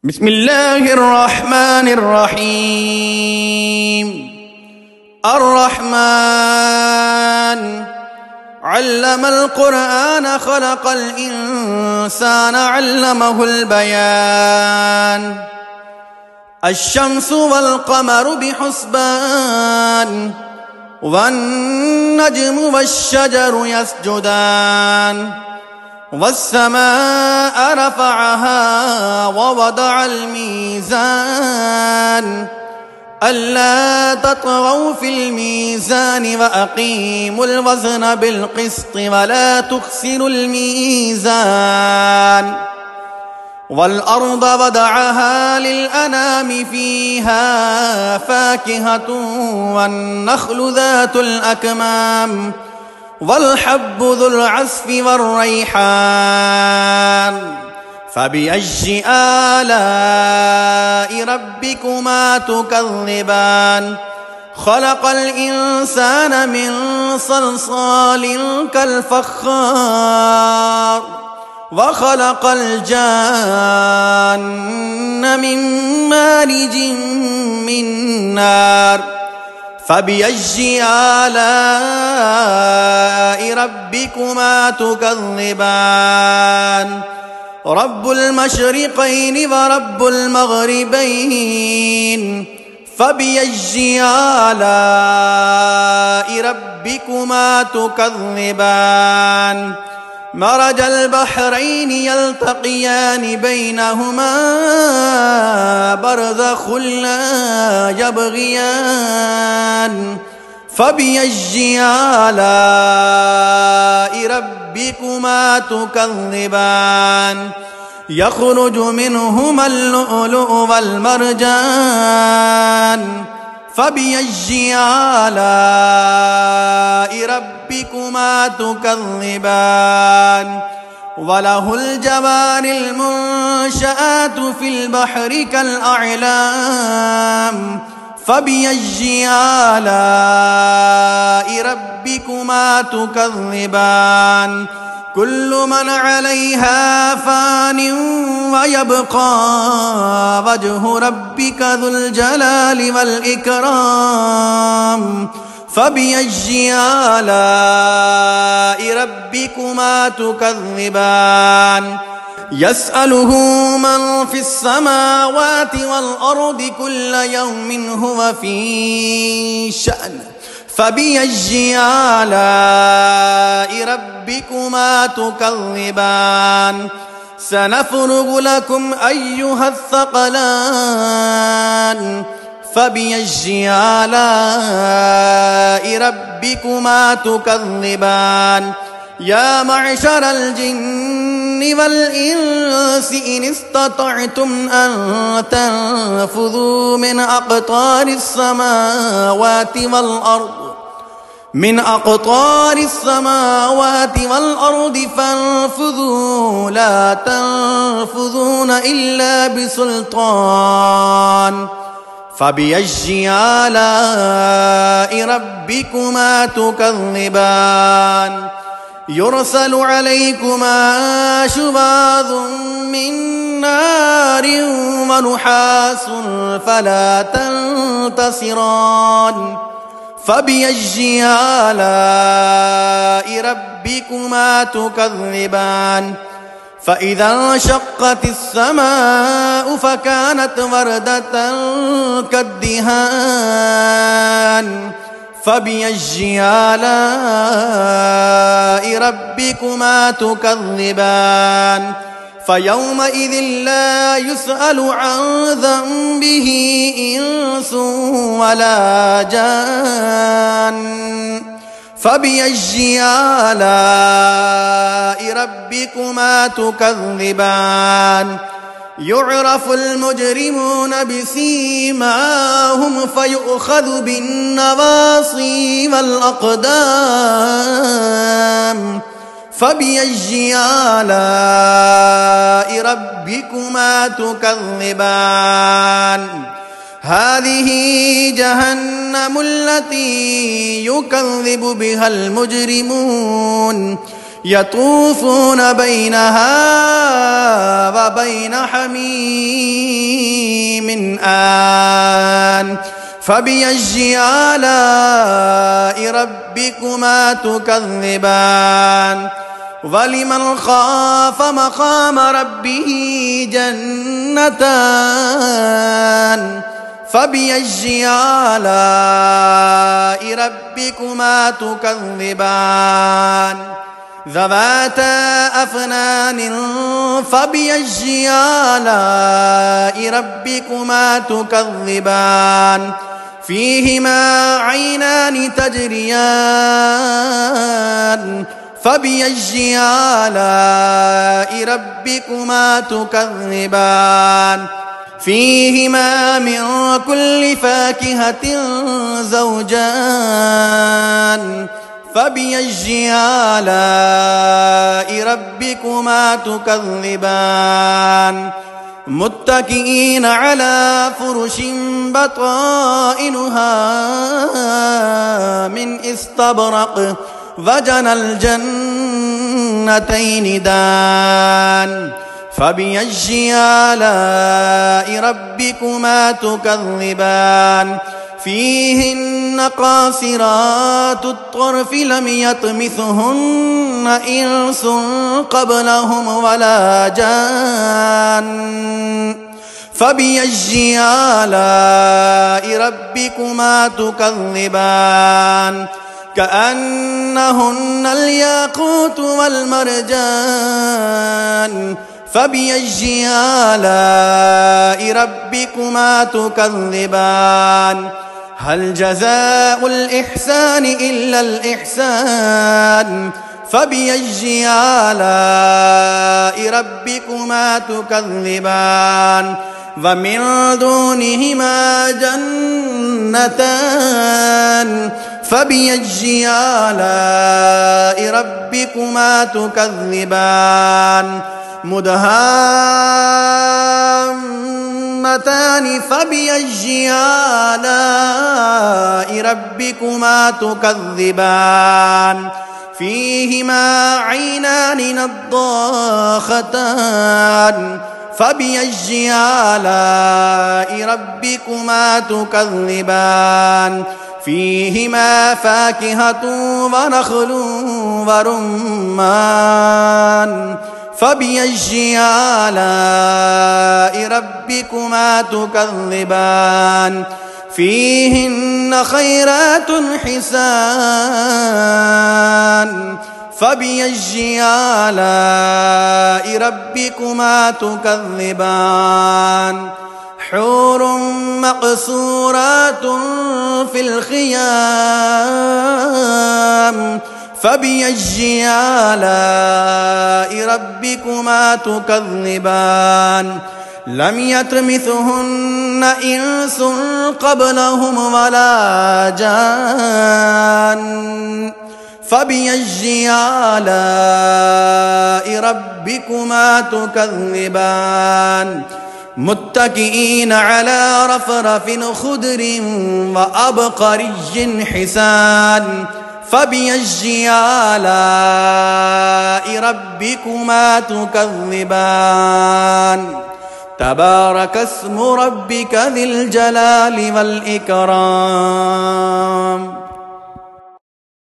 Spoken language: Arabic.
بسم الله الرحمن الرحيم. الرحمن علم القرآن خلق الإنسان علمه البيان. الشمس والقمر بحسبان والنجم والشجر يسجدان والسماء رفعها ووضع الميزان ألا تطغوا في الميزان وأقيموا الوزن بالقسط ولا تخسروا الميزان. والأرض وضعها للأنام فيها فاكهة والنخل ذات الأكمام والحب ذو العصف والريحان. فبأي آلاء ربكما تكذبان؟ خلق الإنسان من صلصال كالفخار وخلق الجان من مارج من نار. فبأي آلاء ربكما تكذبان؟ رب المشرقين ورب المغربين. فبأي آلاء ربكما تكذبان؟ مرج البحرين يلتقيان بينهما برزخ لا يبغيان. فبأي آلاء ربكما تكذبان؟ يخرج منهما اللؤلؤ والمرجان. فبأي آلاء ربكما تكذبان؟ وله الجوار المنشآت في البحر كالأعلام. فبأي آلاء ربكما تكذبان؟ كل من عليها فان ويبقى وجه ربك ذو الجلال والإكرام. فبأي آلاء ربكما تكذبان؟ يسأله من في السماوات والأرض كل يوم هو في شأن. فبأي آلاء ربكما تكذبان؟ سنفرغ لكم أيها الثقلان. فبأي آلاء ربكما تكذبان؟ يا معشر الجن والإنس إن استطعتم أن تنفذوا من أقطار السماوات والأرض فانفذوا لا تنفذون إلا بسلطان. فبأي آلاء ربكما تكذبان؟ يرسل عليكما شواظ من نار ونحاس فلا تنتصران. فبأي آلاء ربكما تكذبان؟ فإذا انشقت السماء فكانت وردة كالدهان. فبأي آلاء ربكما تكذبان؟ فيومئذ لا يسأل عن ذنبه إنس ولا جان. فبأي آلاء ربكما تكذبان؟ يعرف المجرمون بسيماهم فيؤخذ بالنواصي والأقدام. فبأي آلاء ربكما تكذبان؟ هذه جهنم التي يكذب بها المجرمون يطوفون بينها وبين حميم آن فبأي آلاء ربكما تكذبان ولمن خاف مقام ربه جنتان فبأي آلاء ربكما تكذبان ذواتا أفنان فبأي آلاء ربكما تكذبان فيهما عينان تجريان فبأي آلاء ربكما تكذبان فيهما من كل فاكهة زوجان فبأي آلاء ربكما تكذبان متكئين على فرش بطائنها من استبرق وجنى الجنتين دان فبأي آلاء ربكما تكذبان فيهن قاصرات الطرف لم يطمثهن إنس قبلهم ولا جان فبأي آلاء ربكما تكذبان كأنهن الياقوت والمرجان فبأي آلاء ربكما تكذبان هل جزاء الإحسان إلا الإحسان فبأي آلاء ربكما تكذبان ومن دونهما جنتان فبأي آلاء ربكما تكذبان مدهامتان فبأي آلاء ربكما تكذبان فيهما عينان نضاختان فبأي آلاء ربكما تكذبان فيهما فاكهة ونخل ورمان فبأي آلاء ربكما تكذبان فيهن خيرات حسان فبأي آلاء ربكما تكذبان حور مقصورات في الخيام فبأي آلاء ربكما تكذبان لم يطمثهن إنس قبلهم ولا جان فبأي آلاء ربكما تكذبان متكئين على رفرف خضر وأبقري حسان فبأي آلاء ربكما تكذبان تبارك اسم ربك ذي الجلال والإكرام